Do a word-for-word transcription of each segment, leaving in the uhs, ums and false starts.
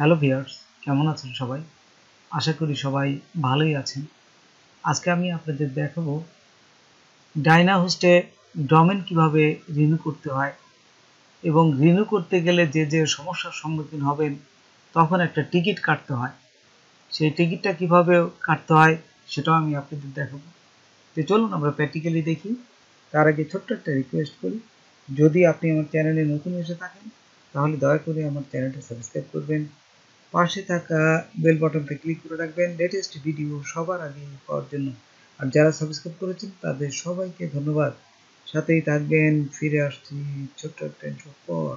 Hello viewers, কেমন আছেন সবাই? আশা করি সবাই ভালোই আছেন। আজকে আমি আপনাদের দেখাবো ডাইনাহোস্টে ডোমেন কিভাবে রিনিউ করতে হয় এবং রিনিউ করতে গেলে যে যে সমস্যার সম্মুখীন হবেন তখন একটা টিকিট কাটতে হয়। সেই টিকিটটা কিভাবে কাটতে হয় সেটাও আমি আপনাদের দেখাবো। তো চলুন আমরা প্র্যাকটিক্যালি দেখি। তার আগে ছোট্ট একটা রিকোয়েস্ট করি, যদি আপনি আমার চ্যানেলে নতুন এসে থাকেন তাহলে দয়া করে আমার চ্যানেলটা সাবস্ক্রাইব করবেন, পাশে থাকা বেল বাটনটা ক্লিক করে রাখবেন লেটেস্ট ভিডিও সবার আগে পাওয়ার জন্য। আর যারা সাবস্ক্রাইব করেছেন তাদের সবাইকে ধন্যবাদ। সাথেই থাকবেন, ফিরে আসছি ছোট্ট একটা ইন্ট্রো পর।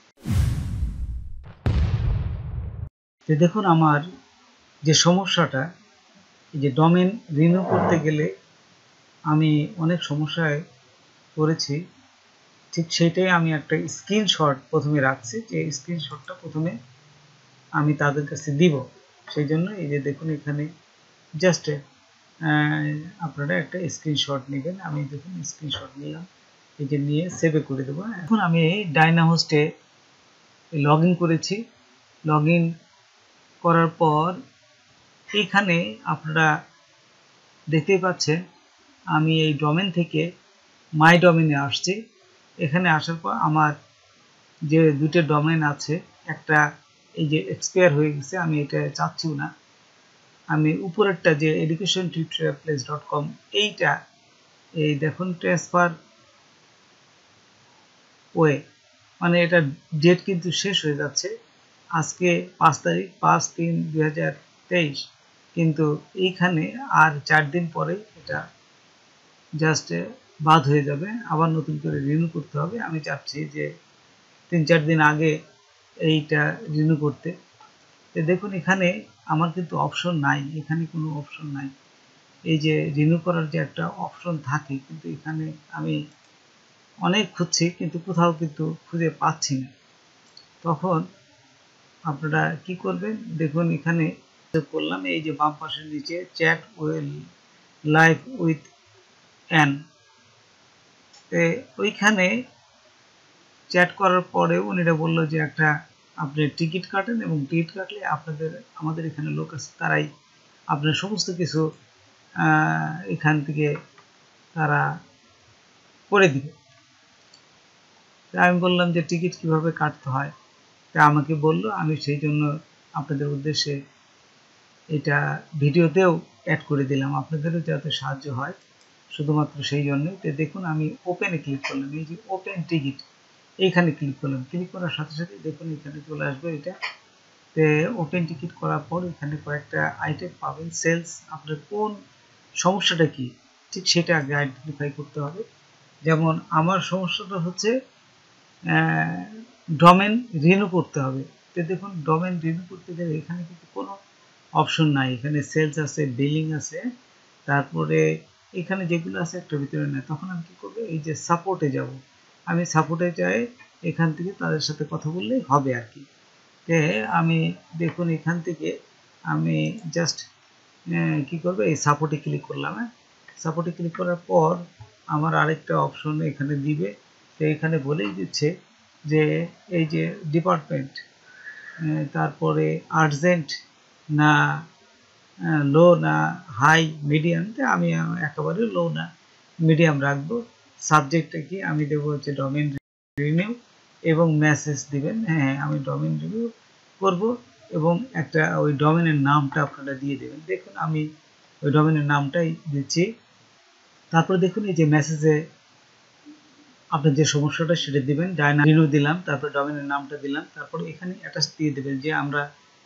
তো দেখুন, আমার যে সমস্যাটা, এই যে ডোমেন রিনিউ করতে গেলে আমি অনেক সমস্যায় পড়েছি, ঠিক সেইটাই আমি একটা স্ক্রিনশট প্রথমে রাখছি, যে স্ক্রিনশটটা প্রথমে আমি তাদের কাছে দিব। সেই জন্য এই যে দেখুন, এখানে জাস্ট আপনারা একটা স্ক্রিনশট নেবেন। আমি দেখুন স্ক্রিনশট নিলাম, এই যে নিয়ে সেভে করে দেবো। এখন আমি ডাইনাহোস্টে লগ ইন করেছি। লগ ইন করার পর এখানে আপনারা দেখতেই পাচ্ছেন আমি এই ডোমেন থেকে মাই ডোমেনে আসছি। এখানে আসার পর আমার যে দুটো ডোমেন আছে, একটা এই যে এক্সপায়ার হয়ে গেছে, আমি এটা চাচ্ছিও না। আমি উপরেরটা যে education tutorial place dot com, এইটা এই দেখুন ট্রান্সফার ওয়ে, মানে এটা ডেট কিন্তু শেষ হয়ে যাচ্ছে। আজকে পাঁচ তারিখ পাঁচ তিন দুই হাজার তেইশ, কিন্তু এইখানে আর চার দিন পরে এটা জাস্ট বাদ হয়ে যাবে, আবার নতুন করে রিনিউ করতে হবে। আমি চাচ্ছি যে তিন চার দিন আগে এইটা রিনিউ করতে। তো দেখুন, এখানে আমার কিন্তু অপশন নাই, এখানে কোনো অপশন নাই। এই যে রিনিউ করার যে একটা অপশন থাকে, কিন্তু এখানে আমি অনেক খুঁজছি কিন্তু কোথাও কিন্তু খুঁজে পাচ্ছি না। তখন আপনারা কি করবেন, দেখুন এখানে করলাম, এই যে বাম পাশের নিচে chat will live with an, ওইখানে চ্যাট করার পরে উনিরা বললো যে একটা আপনি টিকিট কাটেন, এবং টিকিট কাটলে আপনাদের আমাদের এখানে লোক আছে, তারাই আপনার সমস্ত কিছু এখান থেকে তারা করে দিবে। আমি বললাম যে টিকিট কিভাবে কাটতে হয়, তা আমাকে বললো। আমি সেই জন্য আপনাদের উদ্দেশ্যে এটা ভিডিওতেও অ্যাড করে দিলাম, আপনাদেরও যাতে সাহায্য হয়, শুধুমাত্র সেই জন্যই। তো দেখুন, আমি ওপেনে ক্লিক করলাম, এই যে ওপেন টিকিট এইখানে ক্লিক করলাম। ক্লিক করার সাথে সাথে দেখুন এখানে চলে আসবে এটা। তো ওপেন টিকিট করার পর এখানে কয়েকটা আইটেম পাবেন। সেলস, আপনার কোন সমস্যাটা কি ঠিক সেটা আগে আইডেন্টিফাই করতে হবে। যেমন আমার সমস্যাটা হচ্ছে ডোমেন রিনিউ করতে হবে। তো দেখুন, ডোমেন রিনিউ করতে গেলে এখানে কিন্তু কোনো অপশন নাই। এখানে সেলস আছে, বিলিং আছে, তারপরে এখানে যেগুলো আছে একটা ভিতরে নেই। তখন আমি কি করবো, এই যে সাপোর্টে যাব, আমি সাপোর্টে যাই, এখান থেকে তাদের সাথে কথা বললেই হবে আর কি। তে আমি দেখুন এখান থেকে আমি জাস্ট কি করবো, এই সাপোর্টে ক্লিক করলাম। হ্যাঁ, সাপোর্টে ক্লিক করার পর আমার আরেকটা অপশন এখানে দিবে। তো এখানে বলেই দিচ্ছে যে এই যে ডিপার্টমেন্ট, তারপরে আর্জেন্ট না লো না হাই মিডিয়াম। আমি একেবারে লো না মিডিয়াম রাখবো। সাবজেক্টটা কি আমি দেবো হচ্ছে ডোমেন রিনিউ, এবং মেসেজ দিবেন হ্যাঁ আমি ডোমেন রিনিউ করব, এবং একটা ওই ডোমেনের নামটা আপনারা দিয়ে দেবেন। দেখুন আমি ওই ডোমেনের নামটাই দিচ্ছি। তারপরে দেখুন এই যে মেসেজে আপনার যে সমস্যাটা সেটা দিবেন, ডায়না রিনিউ দিলাম, তারপরে ডোমেনের নামটা দিলাম, তারপরে এখানে অ্যাটাচ দিয়ে দেবেন যে আমরা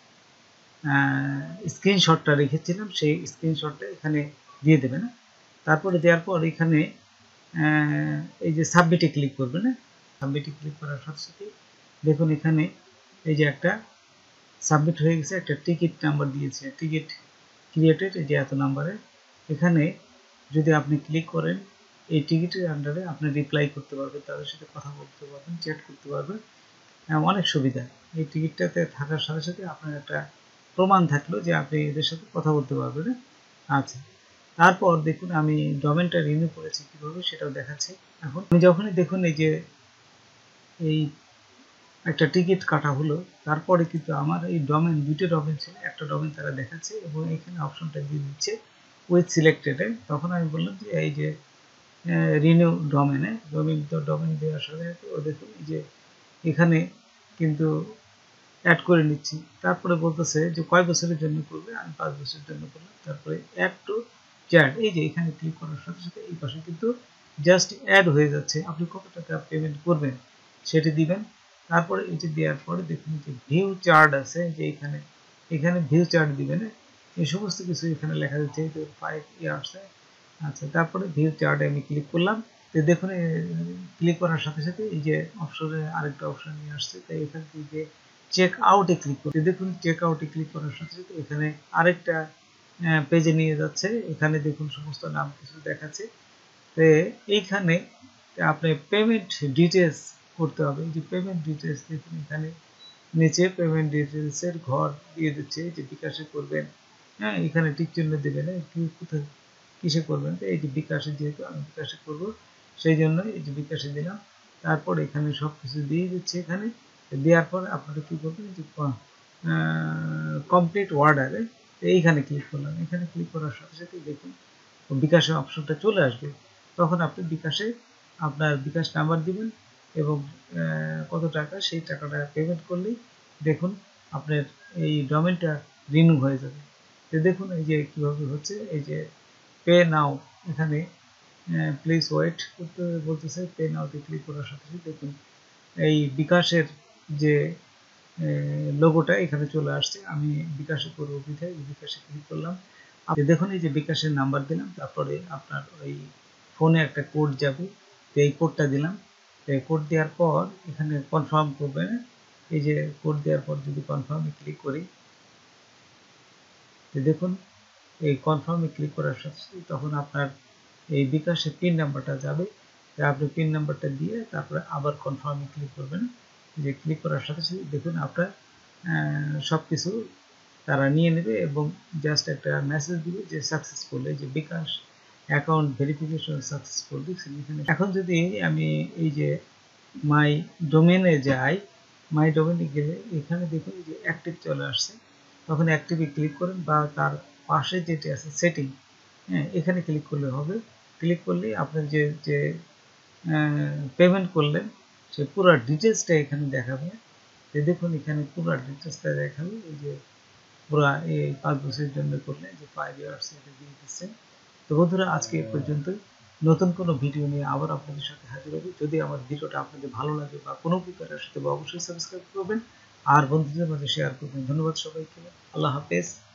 স্ক্রিনশটটা রেখেছিলাম, সেই স্ক্রিনশটটা এখানে দিয়ে দেবেন। তারপরে দেওয়ার পর এখানে এই যে সাবমিটে ক্লিক করবেন। সাবমিটে ক্লিক করার সাথে সাথে দেখুন এখানে এই যে একটা সাবমিট হয়ে গেছে, একটা টিকিট নাম্বার দিয়েছে, টিকিট ক্রিয়েটেড, এই যে এত নাম্বারে। এখানে যদি আপনি ক্লিক করেন, এই টিকিটের আন্ডারে আপনি রিপ্লাই করতে পারবেন, তাদের সাথে কথা বলতে পারবেন, চ্যাট করতে পারবেন, অনেক সুবিধা। এই টিকিটটাতে থাকার সাথে সাথে আপনার একটা প্রমাণ থাকলো যে আপনি এদের সাথে কথা বলতে পারবেন। আচ্ছা, তারপর দেখুন আমি ডোমেনটা রিনিউ করেছি কিভাবে সেটাও দেখাচ্ছি। এখন আমি যখনই দেখুন এই যে এই একটা টিকিট কাটা হলো। তারপরে কিন্তু আমার এই ডোমেন দুটো ডোমেন ছিল, একটা ডোমেন তারা দেখাচ্ছে এবং এখানে অপশনটা দিয়ে দিচ্ছে উইথ সিলেক্টেডে। তখন আমি বললাম যে এই যে রিনিউ ডোমেনে ডোমেন তো ডোমেন দেওয়ার সাথে সাথে ও দেখুন এই যে এখানে কিন্তু অ্যাড করে নিচ্ছি। তারপরে বলতেছে যে কয় বছরের জন্য করবে, আমি পাঁচ বছরের জন্য করলাম। তারপরে অ্যাড টু চ্যাট, এই যে এখানে ক্লিক করার সাথে সাথে এই পাশে কিন্তু জাস্ট অ্যাড হয়ে যাচ্ছে। আপনি কত টাকা পেমেন্ট করবেন সেটি দিবেন। তারপরে এটি দেওয়ার পরে দেখুন যে ভিউ চার্ট আছে, যে এখানে এখানে ভিউ চার্ট দিবেন, এই সমস্ত কিছু এখানে লেখা যাচ্ছে ফাইভ ইয়ার্সে। আচ্ছা, তারপরে ভিউ চার্টে আমি ক্লিক করলাম। তো দেখুন ক্লিক করার সাথে সাথে এই যে অপশনে আরেকটা অপশন নিয়ে আসছে। তাই এখান থেকে চেক আউটে ক্লিক করতে দেখুন চেক আউটে ক্লিক করার সাথে সাথে এখানে আরেকটা পেজে নিয়ে যাচ্ছে। এখানে দেখুন সমস্ত নাম কিছু দেখাচ্ছে। তো এইখানে আপনি পেমেন্ট ডিটেলস করতে হবে। এই যে পেমেন্ট ডিটেলস দেখুন এখানে নিচে পেমেন্ট ডিটেলসের ঘর দিয়ে দিচ্ছে যে বিকাশে করবেন, হ্যাঁ এখানে টিক চিহ্ন দেবেন কি কোথায় কিসে করবেন। তো এই যে বিকাশে, যেহেতু আমি বিকাশে করব সেই জন্য এই যে বিকাশে দিলাম। তারপর এখানে সব কিছু দিয়ে দিচ্ছে। এখানে দেওয়ার পর আপনারা কী করবেন যে কমপ্লিট অর্ডারে এইখানে ক্লিক করলাম। এখানে ক্লিক করার সাথে সাথে দেখুন বিকাশের অপশনটা চলে আসবে। তখন আপনি বিকাশে আপনার বিকাশ নাম্বার দিবেন এবং কত টাকা সেই টাকাটা পেমেন্ট করলেই দেখুন আপনার এই ডোমেনটা রিনিউ হয়ে যাবে। তো দেখুন এই যে কীভাবে হচ্ছে। এই যে পে নাও, এখানে প্লিজ ওয়েট করতে বলতেছে। পে নাওতে ক্লিক করার সাথে সাথে দেখুন এই বিকাশের যে লোগোটা এখানে চলে আসছে। আমি বিকাশে করবো বিধায় বিকাশে ক্লিক করলাম। আপনি দেখুন এই যে বিকাশের নাম্বার দিলাম, তারপরে আপনার ওই ফোনে একটা কোড যাবে, তো এই কোডটা দিলাম। এই কোড দেওয়ার পর এখানে কনফার্ম করবেন। এই যে কোড দেওয়ার পর যদি কনফার্মে ক্লিক করি, তো দেখুন এই কনফার্মে ক্লিক করার সাথে সাথে তখন আপনার এই বিকাশের পিন নাম্বারটা যাবে। তো আপনি পিন নাম্বারটা দিয়ে তারপরে আবার কনফার্মে ক্লিক করবেন। যে ক্লিক করার সাথে সাথে দেখুন আপনার সব কিছু তারা নিয়ে নেবে এবং জাস্ট একটা মেসেজ দিবে যে সাকসেসফুল, এই যে বিকাশ অ্যাকাউন্ট ভেরিফিকেশন সাকসেসফুল। এখন যদি আমি এই যে মাই ডোমেনে যাই, মাই ডোমেনে গেলে এখানে দেখুন যে অ্যাক্টিভ চলে আসছে। তখন অ্যাক্টিভে ক্লিক করেন বা তার পাশে যেটি আছে সেটিং, হ্যাঁ এখানে ক্লিক করলে হবে। ক্লিক করলে আপনার যে যে পেমেন্ট করলেন সে পুরো ডিটেলসটা এখানে দেখাবে। দেখুন এখানে পুরো ডিটেলসটা দেখাবে। এই যে পুরো এই পাঁচ বছরের জন্য করলে যে ফাইভ ইয়ার্স এটা দিয়ে দিচ্ছে। তো বন্ধুরা আজকে এ পর্যন্তই। নতুন কোনো ভিডিও নিয়ে আবার আপনাদের সাথে হাজির হব। যদি আমার ভিডিওটা আপনাদের ভালো লাগে বা কোনো উপকারের সাথে অবশ্যই সাবস্ক্রাইব করবেন আর বন্ধুদের মাঝে শেয়ার করবেন। ধন্যবাদ সবাইকে। আল্লাহ হাফেজ।